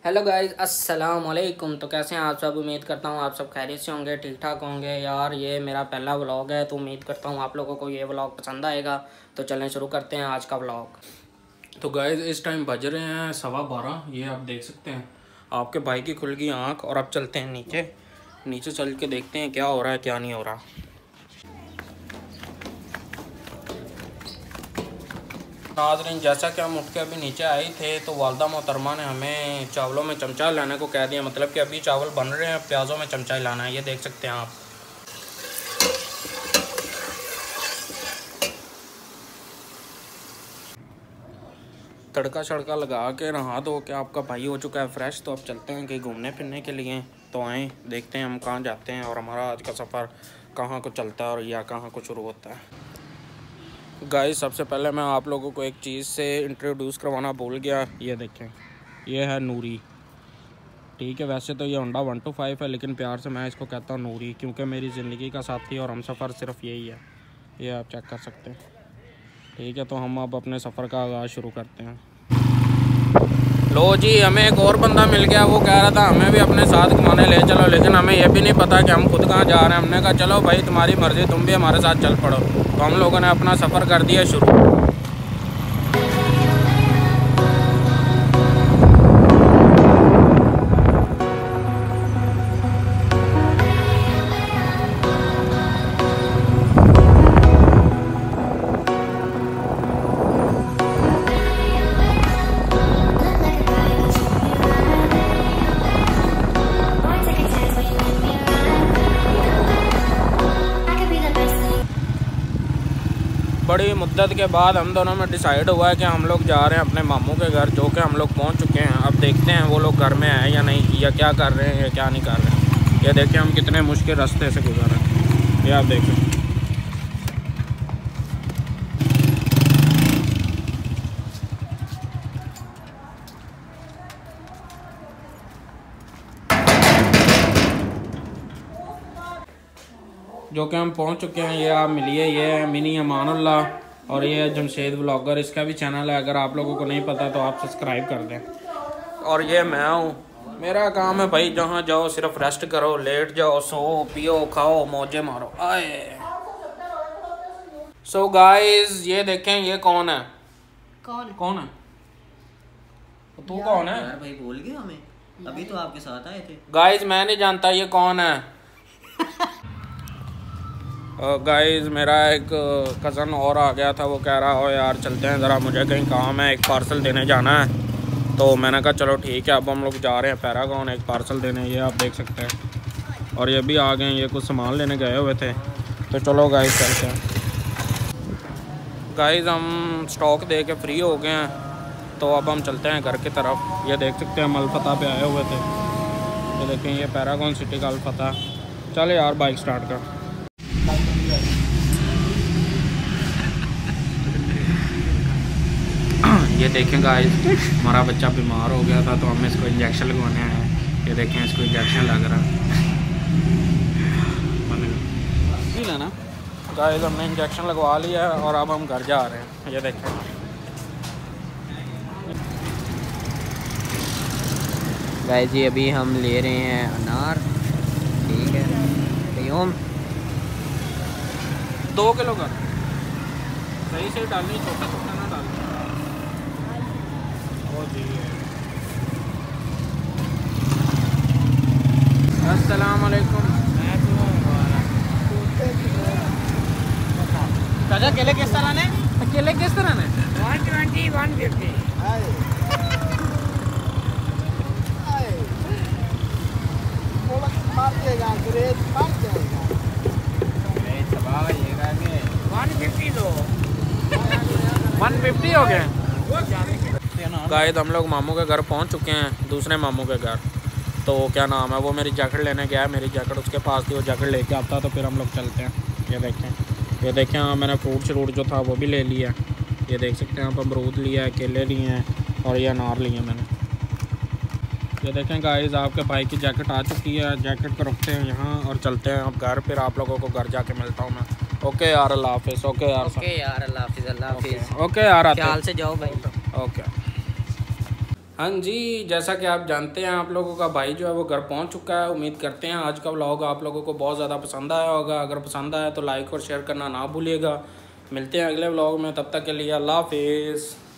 Hello guys, अस्सलाम वालेकुम। तो कैसे हैं आप सब? उम्मीद करता हूँ आप सब खैरियत से होंगे, ठीक ठाक होंगे। यार ये मेरा पहला व्लॉग है, तो उम्मीद करता हूँ आप लोगों को ये व्लॉग पसंद आएगा। तो चलें शुरू करते हैं आज का व्लॉग। तो गाइस इस टाइम बज रहे हैं 12:15। ये आप देख सकते हैं, आपके भाई की खुल गई आँख। और अब चलते हैं नीचे चल के देखते हैं क्या हो रहा है क्या नहीं हो रहा। नाज़रीन, जैसा कि हम उठ के अभी नीचे आए थे तो वालदा मोहतरमा ने हमें चावलों में चमचा लाने को कह दिया। मतलब कि अभी चावल बन रहे हैं, प्याज़ों में चमचा लाना है। ये देख सकते हैं आप। तड़का शड़का लगा के नहा धो के आपका भाई हो चुका है फ्रेश। तो अब चलते हैं कहीं घूमने फिरने के लिए। तो आएँ देखते हैं हम कहाँ जाते हैं और हमारा आज का सफ़र कहाँ को चलता है और या कहाँ को शुरू होता है। गाइस सबसे पहले मैं आप लोगों को एक चीज़ से इंट्रोड्यूस करवाना भूल गया। ये देखें, ये है नूरी। ठीक है, वैसे तो ये होंडा 125 है, लेकिन प्यार से मैं इसको कहता हूँ नूरी, क्योंकि मेरी ज़िंदगी का साथी और हम सफ़र सिर्फ यही है। ये आप चेक कर सकते हैं। ठीक है, तो हम अब अपने सफ़र का आगाज़ शुरू करते हैं। लो जी, हमें एक और बंदा मिल गया। वो कह रहा था हमें भी अपने साथ घुमाने ले चलो, लेकिन हमें ये भी नहीं पता कि हम खुद कहाँ जा रहे हैं। हमने कहा चलो भाई तुम्हारी मर्ज़ी, तुम भी हमारे साथ चल पड़ो। तो हम लोगों ने अपना सफ़र कर दिया शुरू। बड़ी मुद्दत के बाद हम दोनों में डिसाइड हुआ है कि हम लोग जा रहे हैं अपने मामू के घर, जो कि हम लोग पहुंच चुके हैं। अब देखते हैं वो लोग घर में हैं या नहीं, या क्या कर रहे हैं या क्या नहीं कर रहे हैं। ये देखें हम कितने मुश्किल रास्ते से गुजर रहे हैं, ये आप देखें। जो कि हम पहुंच चुके हैं। ये आप मिलिए, ये है मिनी अमानुल्लाह और ये है जमशेद व्लॉगर। इसका भी चैनल है, अगर आप लोगों को नहीं पता तो आप सब्सक्राइब कर दें। और ये मैं हूँ। मेरा काम है भाई, जहाँ जाओ सिर्फ रेस्ट करो, लेट जाओ, सो पियो खाओ मौजे मारो। आए सो गाइस ये देखें, ये कौन है? कौन है? तू कौन है यार? भाई बोल गए हमें, अभी तो आपके साथ आए थे। गाइस मैं नहीं जानता ये कौन है। गाइस मेरा एक कज़न और आ गया था। वो कह रहा हो यार चलते हैं ज़रा, मुझे कहीं काम है, एक पार्सल देने जाना है। तो मैंने कहा चलो ठीक है। अब हम लोग जा रहे हैं पैरागॉन एक पार्सल देने। ये आप देख सकते हैं। और ये भी आ गए हैं, ये कुछ सामान लेने गए हुए थे। तो चलो गाइस चलते हैं। गाइस हम स्टॉक दे के फ्री हो गए हैं, तो अब हम चलते हैं घर की तरफ। ये देख सकते हैं हम अलफता पे आए हुए थे। ये देखें, ये पैरागॉन सिटी का अलफता। चले यार बाइक स्टार्ट कर। ये देखें गाइस, हमारा बच्चा बीमार हो गया था तो हम इसको इंजेक्शन लगवाने आए हैं। ये देखें इसको इंजेक्शन लग रहा है। नहीं लेना गाइस, हमने इंजेक्शन लगवा लिया है और अब हम घर जा रहे हैं। ये देखें गाइस जी, अभी हम ले रहे हैं अनार। ठीक है कयूम 2 किलो का सही से डालनी, छोटा छोटा ना डालना। अस्सलाम वालेकुम। चाचा केले किस तरह ने? अकेले किस तरह ने? 120 150। मार देगा, ग्रेड मार जाएगा। 150 लो। 150 हो गए। गाइस हम लोग मामू के घर पहुंच चुके हैं, दूसरे मामू के घर। तो क्या नाम है, वो मेरी जैकेट लेने गया है। मेरी जैकेट उसके पास थी, वो जैकेट लेके आता तो फिर हम लोग चलते हैं। ये देखें हाँ, मैंने फ्रूट श्रूट जो था वो भी ले लिया। ये देख सकते हैं आप, अमरूद लिया है, केले लिए हैं और ये अनार लिए हैं मैंने। ये देखें गाइस, आपके भाई की जैकेट आ चुकी है। जैकेट को रखते हैं यहाँ और चलते हैं अब घर। फिर आप लोगों को घर जाके मिलता हूँ मैं। ओके यार, अल्लाह हाफिज़। ओके यार, ओके यार, अल्लाह हाफिज़। अल्लाह हाफिज़। ओके यार, ख्याल से जाओ भाई। ओके। हाँ जी, जैसा कि आप जानते हैं आप लोगों का भाई जो है वो घर पहुंच चुका है। उम्मीद करते हैं आज का व्लॉग आप लोगों को बहुत ज़्यादा पसंद आया होगा। अगर पसंद आया तो लाइक और शेयर करना ना भूलिएगा। मिलते हैं अगले व्लॉग में, तब तक के लिए अल्लाह हाफिज़।